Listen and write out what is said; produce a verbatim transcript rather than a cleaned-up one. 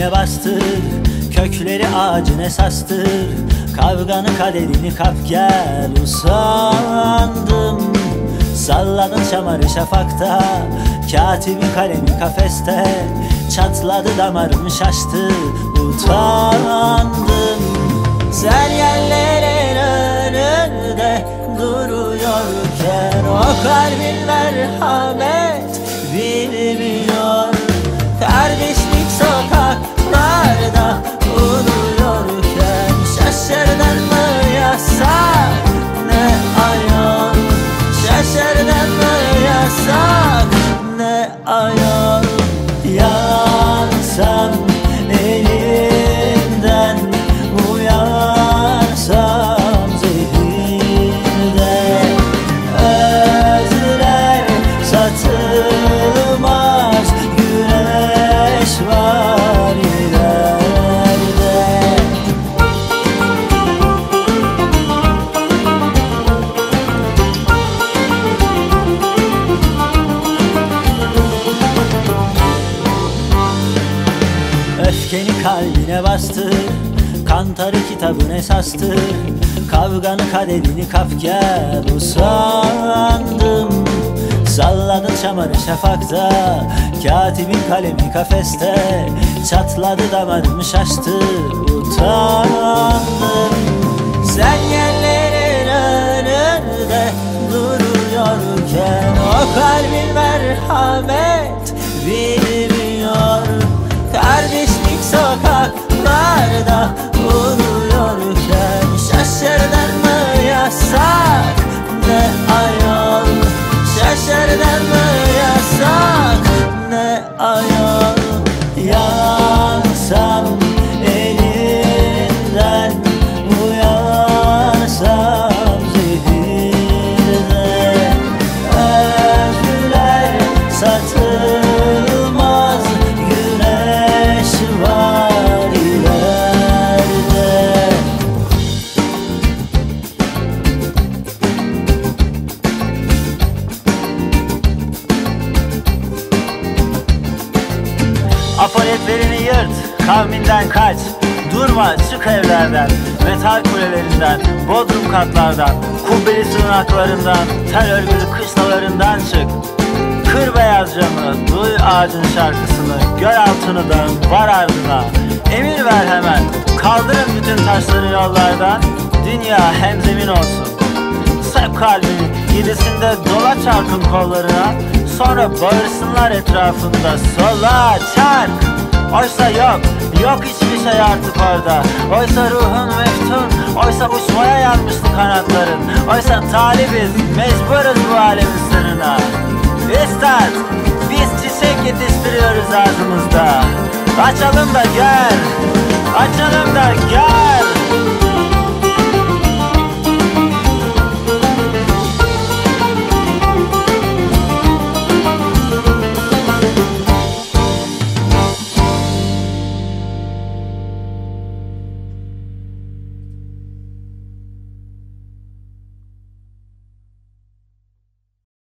kalbine bastır, kökleri ağacın esastır. Kavganı kaderini kap gel, usandım. Salladın çamarı şafakta, katibin kalemi kafeste. Çatladı damarım şaştı, utandım. Sen yerlerin önünde duruyorken o kalbin merhamet bilmiyor. Kardeşlik sokaklarda uluyorken şaşırdın mı yasak ne ayol? Şaşırdın mı yasak ne ayol? Yansam elinden, uyansam zehirde. Özler satılmaz, güneş var ileride. Öfkeni kalbine bastır, kantarı kitabın esastır. Kavganı kaderini kap gel, usandım. Salladın çamarı şafakta, katibin kalemi kafeste. Çatladı damarım şaştı, utandım. Sen yerlerin önünde duruyorken o kalbin merhamet bilmiyor. Kardeşlik sokaklarda uluyorken şaşırdın mı yasak ne ayol? Şaşırdın mı yasak ne ayol? Yansam elinden, uyansam zehirde. Özler satılmaz, güneş var ileride. Apoletlerini yırt, kavminden kaç. Durma, çık evlerden, metal kulelerinden, bodrum katlardan, kubbeli sığınaklarından, tel örgülü kışlalarından çık. Kır beyaz camı, duy ağacın şarkısını, göl altını dön, var ardına. Emir ver hemen, kaldırın bütün taşları yollardan, dünya hemzemin olsun. Sep kalbini, yedisinde dola çarkın kollarına, sonra bağırsınlar etrafında, sola çark. Oysa yok, yok hiçbir şey artık orada. Oysa ruhun meftun, oysa uçmaya yanmıştı kanatların. Oysa talibiz, mecburuz bu alemin sırrına. Üstad, biz çiçek yetiştiriyoruz ağzımızda. Açalım da gel, açalım da gel.